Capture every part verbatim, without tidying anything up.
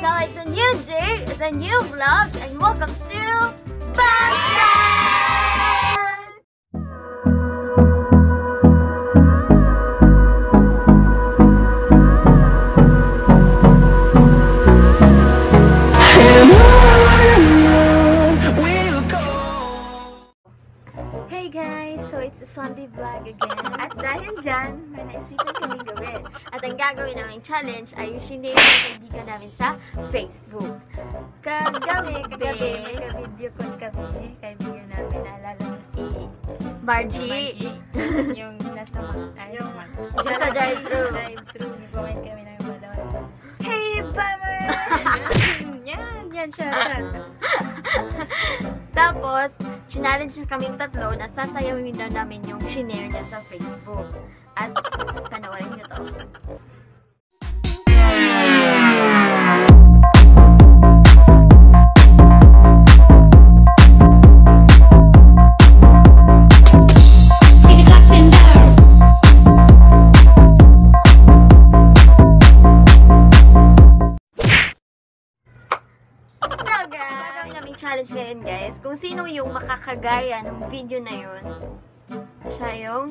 So it's a new day, it's a new vlog, and welcome to Bangsan! Hey guys! So it's a Sunday vlog again. At dahil dyan, may naisipan kami gawin. At ang gagawin namin challenge ay yung shinare ng kaibigan namin sa Facebook. Kagabi, kagabi, nagka-video call kami. Kaibigan namin, naalala mo si Margie. Yung nasa ay, yung sa drive-thru. Drive-thru, nag-comment kami ng balon. Hey, Bummer! Yan, yan siya. Tapos, challenge na kaming tatlo na sasayawin daw namin yung shinare niya sa Facebook. At panoorin niyo to. Challenge ngayon guys, kung sino yung makakagaya ng video na yun, siya yung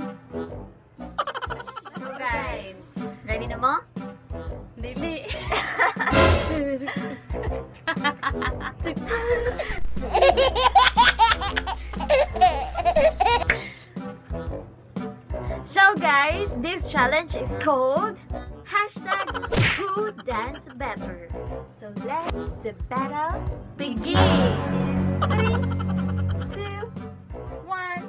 so guys, ready na mo? Dili. So guys, this challenge is called hashtag who dance better. So let the battle begin. Three, two, one.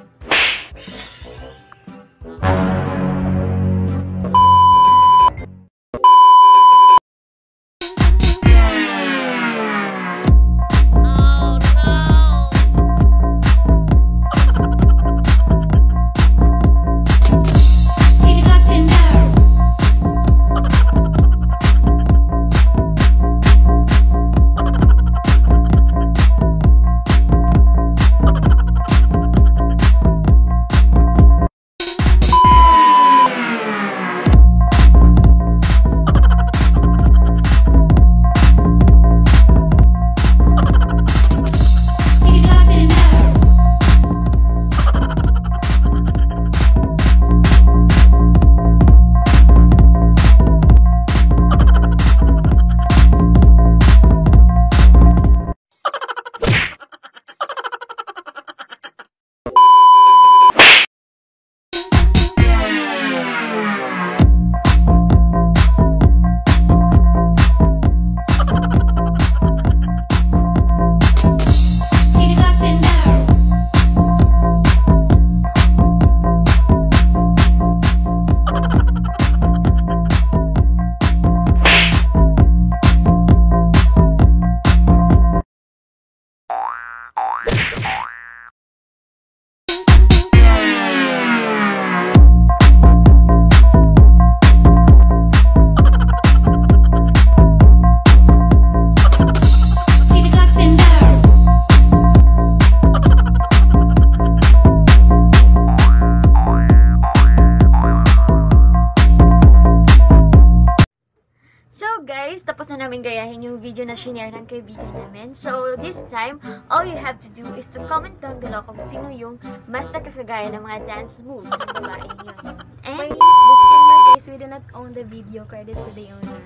Guys, tapos na namin gayahin yung video na shinare ng kaibigan namin. So, this time, all you have to do is to comment down below kung sino yung mas nakakagaya ng mga dance moves ng babae yun. And, disclaimer guys, we do not own the video, credits to the owner.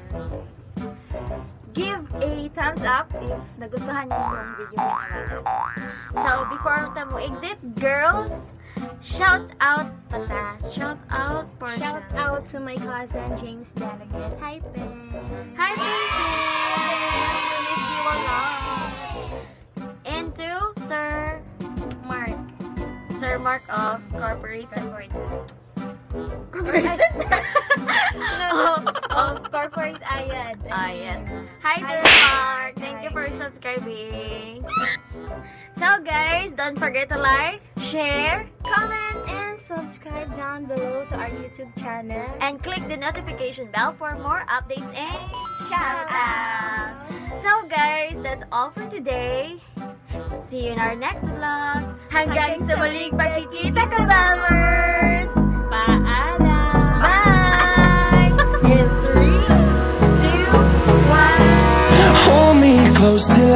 Give a thumbs up if nagustuhan niyo yung video namin. So, before mo exit, girls, shout out patas. Shout out Portia. Shout out to my cousin James Delegate. Hi, Pen. Hi, Pen. We miss you a lot. And to Sir Mark. Sir Mark of Corporate. Corporate. Corporate. of, of Corporate Ayad. Ayad. Hi, Sir Mark. Thank you for subscribing. So guys, don't forget to like, share, comment, and subscribe down below to our YouTube channel. And click the notification bell for more updates and shoutouts. So guys, that's all for today. See you in our next vlog. Hanggang sa muling pagkikita, kabamers! Paalam! Bye! In three, two, one...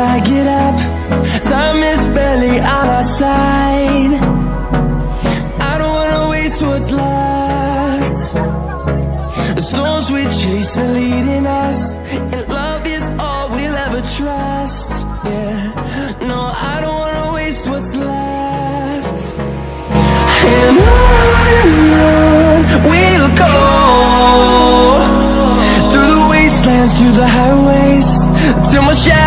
I get up. Time is barely on our side. I don't wanna waste what's left. The storms we chase are leading us, and love is all we'll ever trust. Yeah, no, I don't wanna waste what's left. And on we'll go, through the wastelands, through the highways, till my shadow